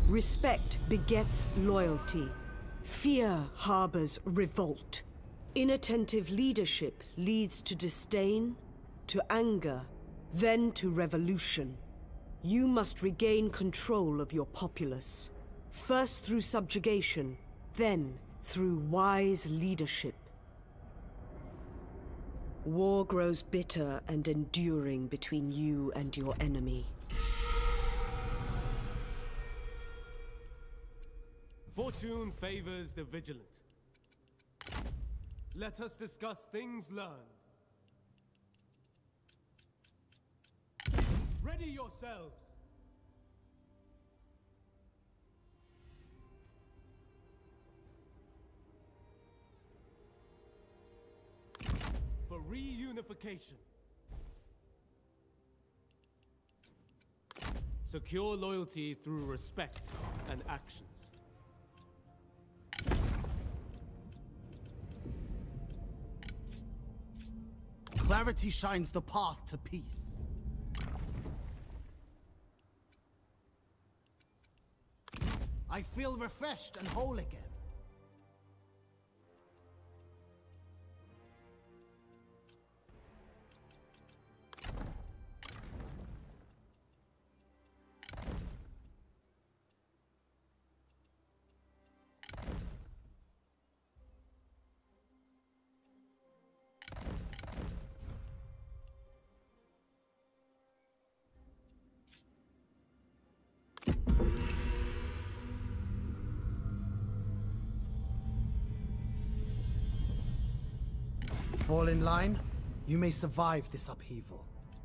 Respect begets loyalty. Fear harbors revolt. Inattentive leadership leads to disdain, to anger, then to revolution. You must regain control of your populace. First through subjugation, then through wise leadership. War grows bitter and enduring between you and your enemy. Fortune favors the vigilant. Let us discuss things learned. Ready yourselves! For reunification. Secure loyalty through respect and actions. Clarity shines the path to peace. I feel refreshed and whole again. Fall in line, you may survive this upheaval.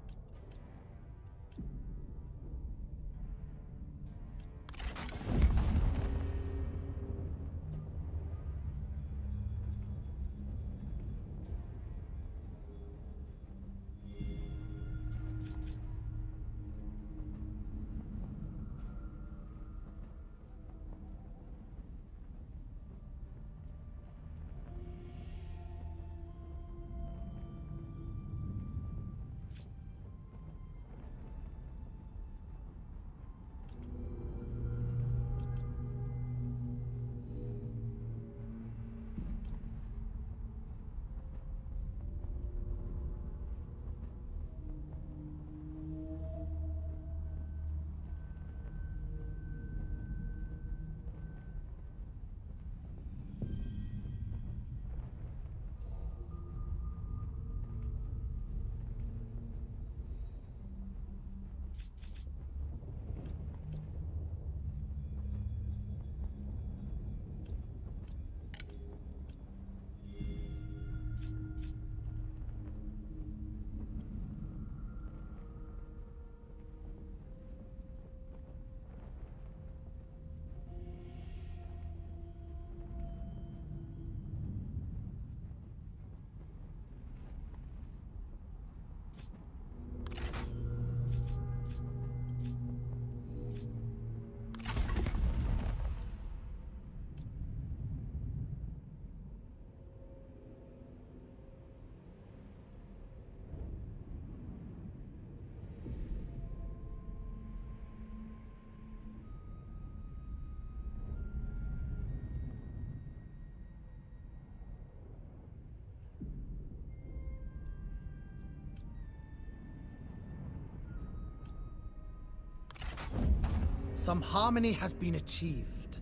Some harmony has been achieved.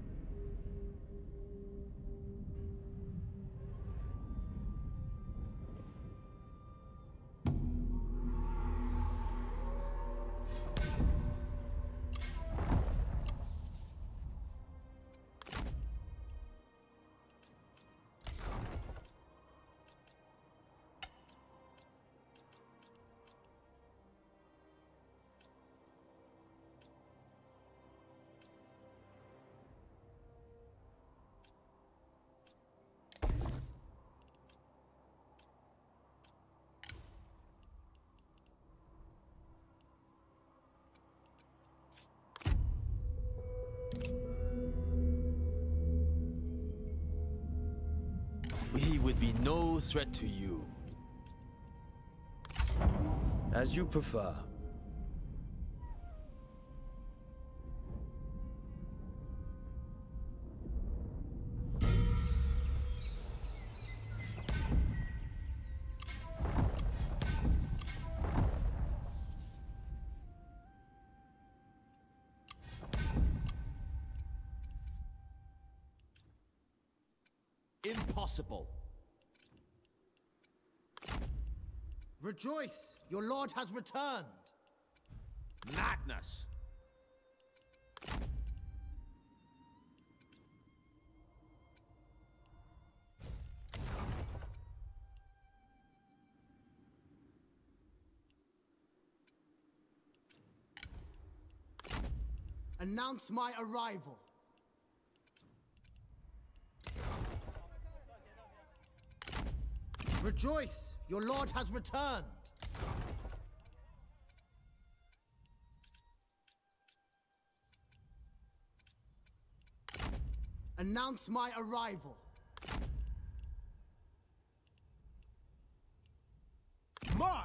We would be no threat to you. As you prefer. Impossible. Rejoice, your lord has returned. Madness. Announce my arrival. Rejoice, your lord has returned. Announce my arrival. March!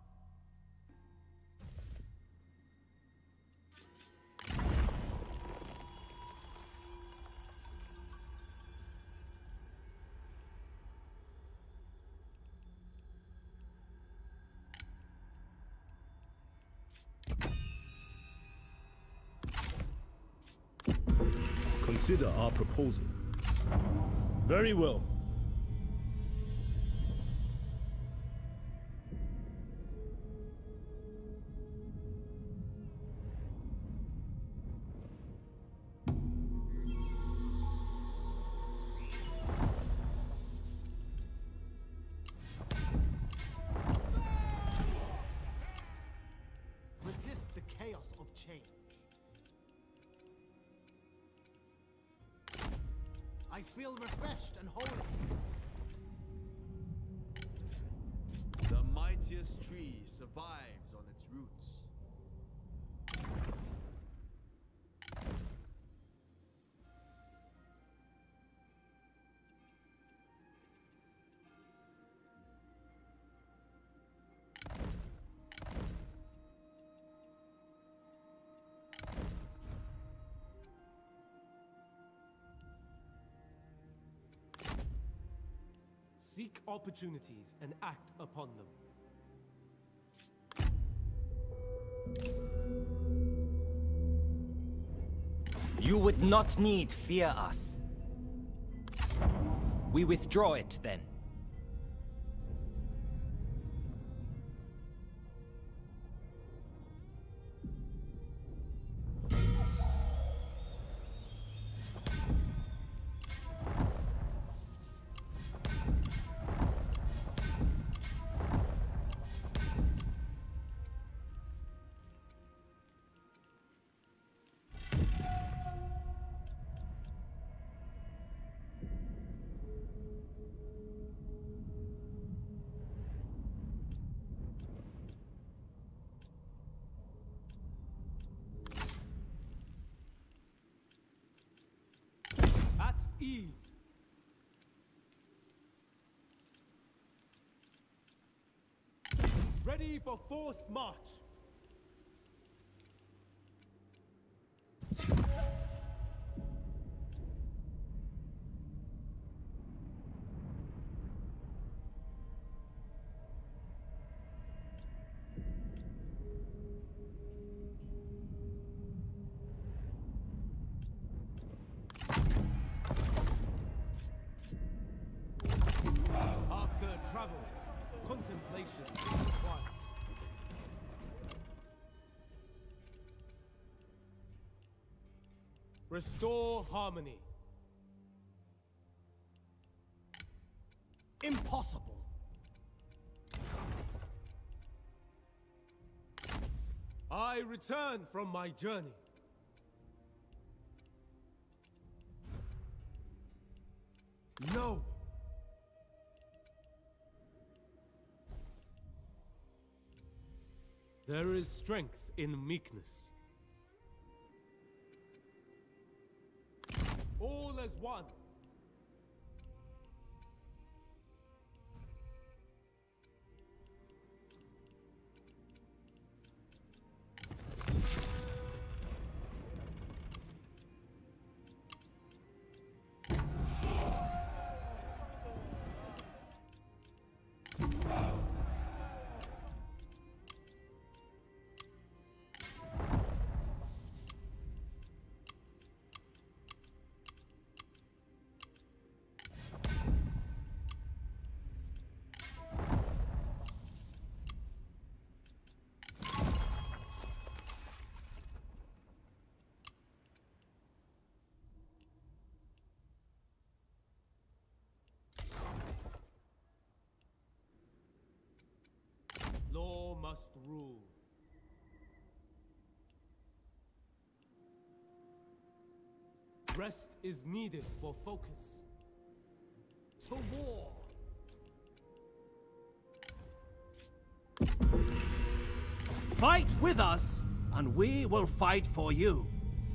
Consider our proposal. Very well. Resist the chaos of change. I feel refreshed and holy. The mightiest tree survives on its roots. Seek opportunities and act upon them. You would not need fear us. We withdraw it then. At ease. Ready for forced march. After travel, contemplation is required. Restore harmony. Impossible. I return from my journey. No. There is strength in meekness. All as one. must rule. Rest is needed for focus. To war! Fight with us, and we will fight for you.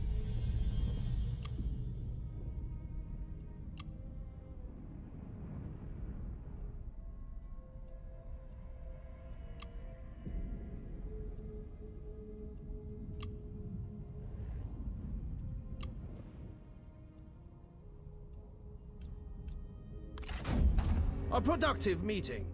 A productive meeting.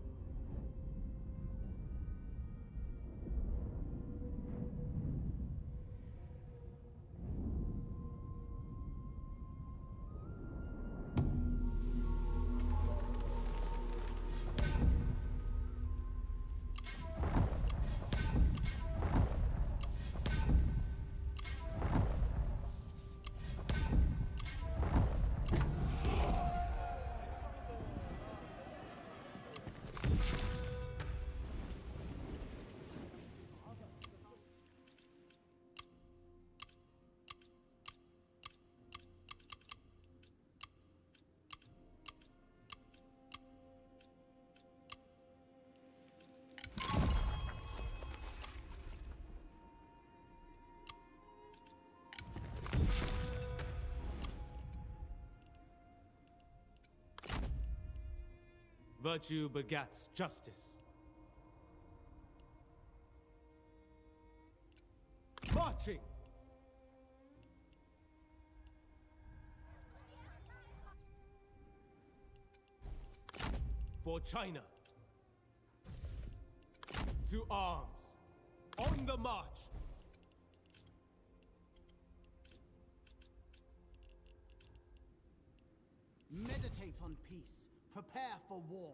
Virtue begats justice. Marching! For China. To arms. On the march. Meditate on peace. Prepare for war.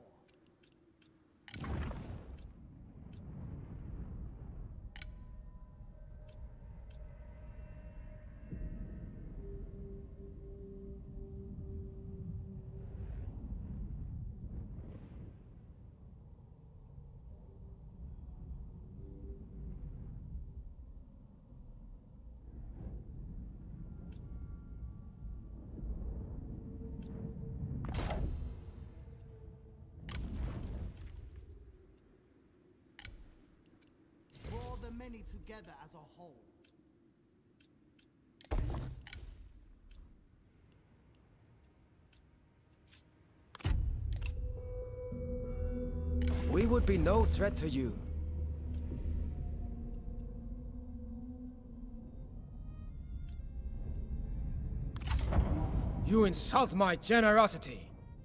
Many together as a whole. We would be no threat to you. You insult my generosity.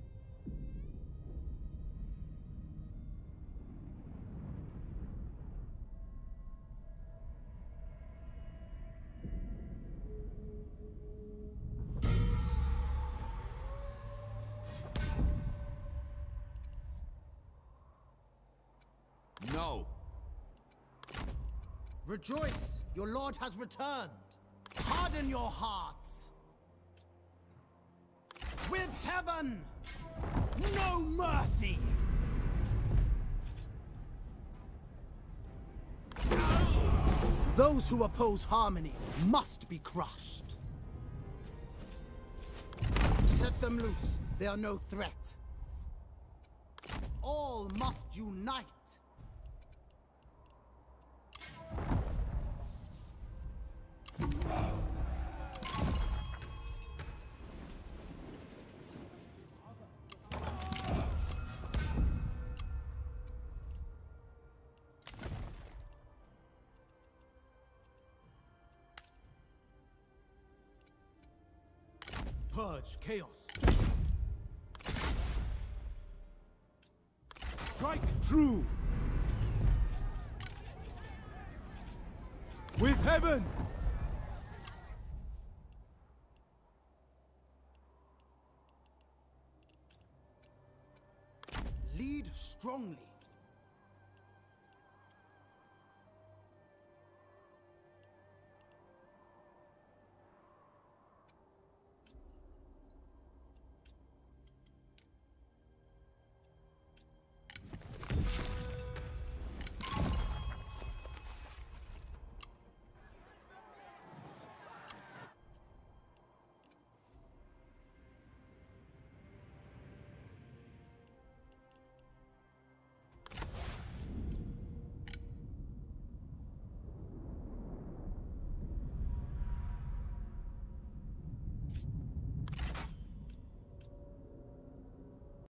No. Rejoice, your lord has returned. Harden your hearts. With heaven, no mercy. Those who oppose harmony must be crushed. Set them loose. They are no threat. All must unite. Purge chaos. Strike true. With heaven. Lead strongly.